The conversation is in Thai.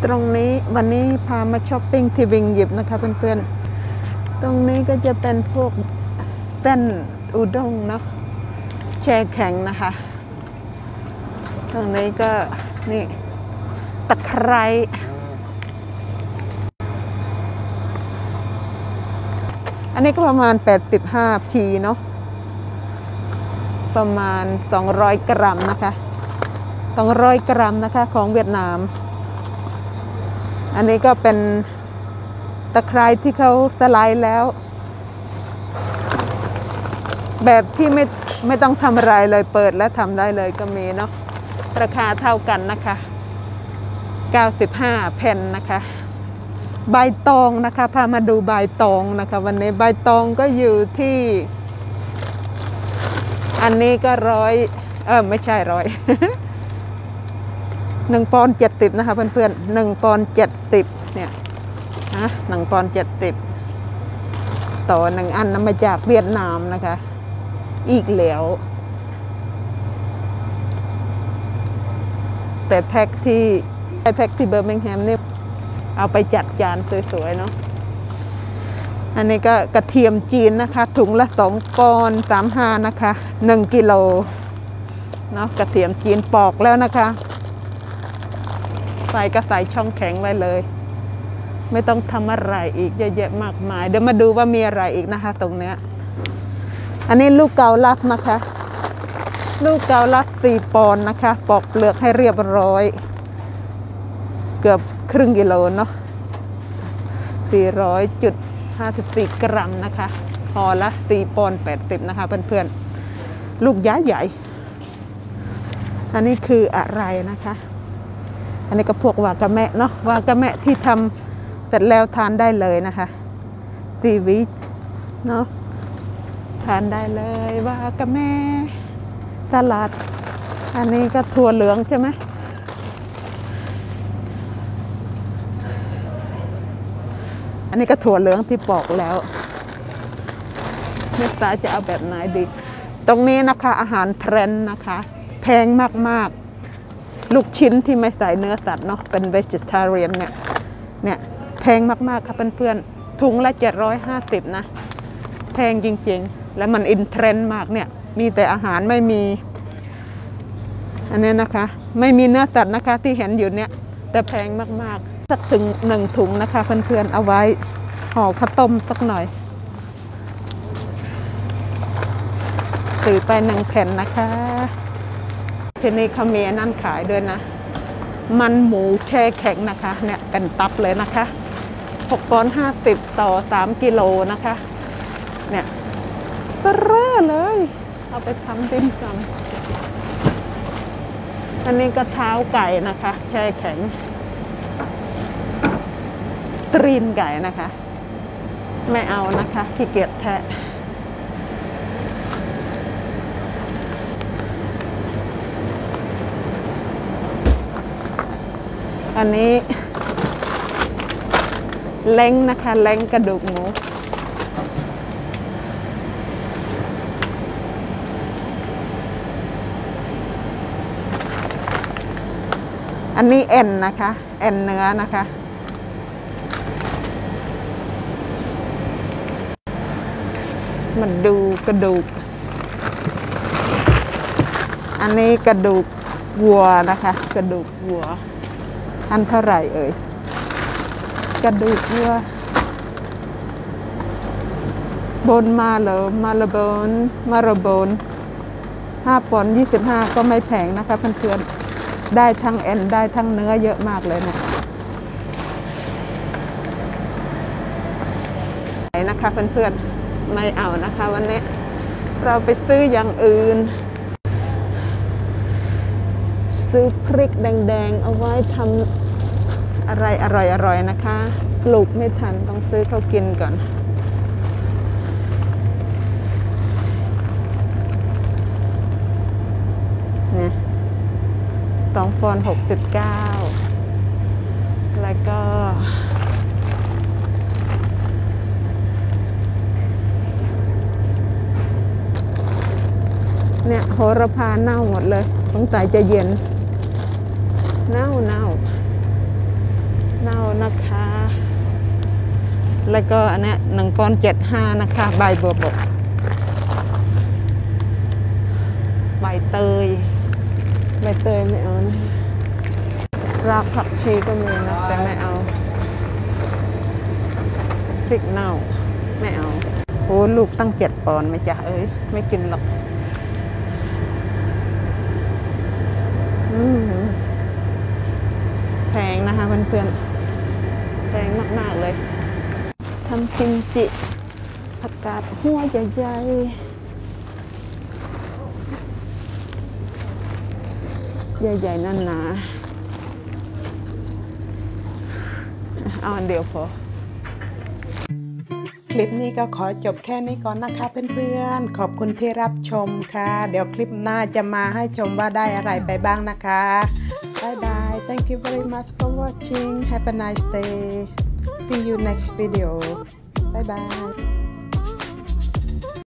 ตรงนี้วันนี้พามาช้อปปิ้งที่วิงหยิบนะคะเพื่อนๆตรงนี้ก็จะเป็นพวกเต้นอุด้งเนาะแช่แข็งนะคะตรงนี้ก็นี่ตะไคร้อันนี้ก็ประมาณ85 พีเนาะประมาณ200 กรัมนะคะ200 กรัมนะคะของเวียดนามอันนี้ก็เป็นตะไคร้ที่เขาสไลด์แล้วแบบที่ไม่ต้องทำอะไรเลยเปิดแล้วทำได้เลยก็มีเนาะราคาเท่ากันนะคะ95 เพนนะคะใบตองนะคะพามาดูใบตองนะคะวันนี้ใบตองก็อยู่ที่อันนี้ก็ไม่ใช่100 1.70 ปอนด์นะคะเพื่อนๆ1.70 ปอนด์เนี่ยนะ1.70 ปอนด์ต่อ1 อันนำมาจากเวียดนามนะคะอีกแล้วแต่แพ็คที่เบอร์มิงแฮมนี่เอาไปจัดจานสวยๆเนาะอันนี้ก็กระเทียมจีนนะคะถุงละ2.35 นะคะ1 กิโลเนาะกระเทียมจีนปอกแล้วนะคะใส่ก็ใส่ช่องแข็งไว้เลยไม่ต้องทำอะไรอีกเยอะแยะมากมายเดี๋ยวมาดูว่ามีอะไรอีกนะคะตรงเนี้ยอันนี้ลูกเกาลัดนะคะลูกเกาลัด4 ปอนด์นะคะปอกเปลือกให้เรียบร้อยเกือบครึ่งกิโลเนาะ400.54 กรัมนะคะพอละ4.80 ปอนด์นะคะเพื่อนๆลูกย้ายใหญ่อันนี้คืออะไรนะคะอันนี้ก็พวกวากาเมะเนาะวากาเมะที่ทำเสร็จแล้วทานได้เลยนะคะซีวิตเนาะทานได้เลยวากาเมะสลัดอันนี้ก็ถั่วเหลืองใช่ไหมอันนี้ก็ถั่วเหลืองที่ปอกแล้วไม่ทราบจะเอาแบบไหนดีตรงนี้นะคะอาหารเทรนด์นะคะแพงมากๆลูกชิ้นที่ไม่ใส่เนื้อสัตว์เนาะเป็น vegetarian เนี่ยแพงมากๆค่ะเพื่อนๆถุงละ750นะแพงจริงๆแล้วมันอินเทรนด์มากเนี่ยมีแต่อาหารไม่มีอันนี้นะคะไม่มีเนื้อสัตว์นะคะที่เห็นอยู่เนี่ยแต่แพงมากๆสักถึง1 ถุงนะคะเพื่อนๆเอาไว้ห่อข้าวต้มสักหน่อยซื้อไป1 แผ่นนะคะทีนี้เขามีนั่นขายด้วยนะมันหมูแช่แข็งนะคะเนี่ยเป็นตับเลยนะคะ6.50 ต่อ3 กิโลนะคะเนี่ยก็เร่อเลยเอาไปทำดิ้มกันอันนี้ก็เท้าไก่นะคะแช่แข็งตรีนไก่นะคะไม่เอานะคะขี้เกียจแทะอันนี้เล้งนะคะเล้งกระดูกหมูอันนี้เอ็นนะคะเอ็นเนื้อนะคะมันดูกระดูกอันนี้กระดูกวัวนะคะกระดูกวัวอันเท่าไหร่เอ่ยกระดูกวัวบนมาละบน5.25 ก็ไม่แพงนะคะเพื่อนๆได้ทั้งเอ็นได้ทั้งเนื้อเยอะมากเลยเนี่ยไหนนะคะเพื่อนๆไม่เอานะคะวันนี้เราไปซื้ออย่างอื่นซื้อพริกแดงๆเอาไว้ทำอะไรอร่อยๆนะคะปลูกไม่ทันต้องซื้อเขากินก่อนเนี่ย2.69 แล้วก็เนี่ยโหระพาเน่าหมดเลยสงสัยจะเย็นเน่าเน่านะคะแล้วก็อันนี้1.75นะคะใบบัวบกใบเตยไม่เอานะรากผักชีก็มีนะแต่ไม่เอาพริกเน่าไม่เอาโอ้ลูกตั้ง7 ปอนด์ไม่จ้ะเอ้ยไม่กินหรอกแพงนะคะเพื่อนๆแพงมากๆเลยทำกิมจิผักกาดหัวใหญ่ๆใหญ่ๆนั่นนะเอาอันเดียวพอคลิปนี้ก็ขอจบแค่นี้ก่อนนะคะเพื่อนๆขอบคุณที่รับชมค่ะเดี๋ยวคลิปหน้าจะมาให้ชมว่าได้อะไรไปบ้างนะคะบ๊ายบาย thank you very much for watching have a nice day see you next video bye bye